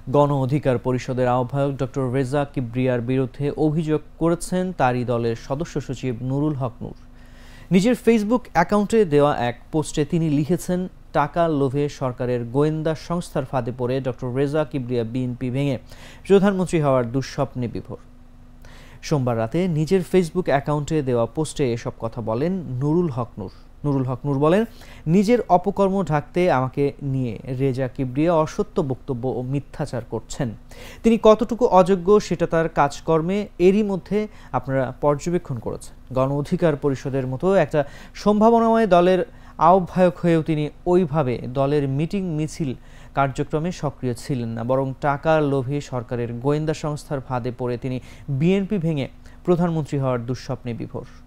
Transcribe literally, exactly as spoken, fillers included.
গণ অধিকার পরিষদের আহ্বায়ক ডক্টর রেজা কিবরিয়ার বিরুদ্ধে অভিযোগ করেছেন তারই দলের সদস্য সচিব নুরুল হক নূর। নিজের ফেসবুক অ্যাকাউন্টে দেওয়া এক পোস্টে তিনি লিখেছেন, টাকার লোভে সরকারের গোয়েন্দা সংস্থার ফাঁদে পড়ে ডক্টর রেজা কিবরিয়া বিএনপি ভেঙে প্রধানমন্ত্রী হওয়ার দুঃস্বপ্নে বিভোর। সোমবার রাতে নিজের ফেসবুক অ্যাকাউন্টে দেওয়া পোস্টে এসব কথা বলেন নুরুল হক নূর। নুরুল হক নূর বলেন, নিজের অপকর্ম ঢাকতে আমাকে নিয়ে রেজা কিবরিয়া অসত্য বক্তব্য ও মিথ্যাচার করছেন। তিনি কতটুকু অযোগ্য সেটা তার কাজকর্মে এরই মধ্যে আপনারা পর্যবেক্ষণ করেছেন। গণ অধিকার পরিষদের মতো একটা সম্ভাবনাময় দলের আহ্বায়ক হয়েও তিনি ওইভাবে দলের মিটিং মিছিল কার্যক্রমে সক্রিয় ছিলেন না, বরং টাকার লোভে সরকারের গোয়েন্দা সংস্থার ফাঁদে পড়ে তিনি বিএনপি ভেঙে প্রধানমন্ত্রী হওয়ার দুঃস্বপ্নে বিভোর।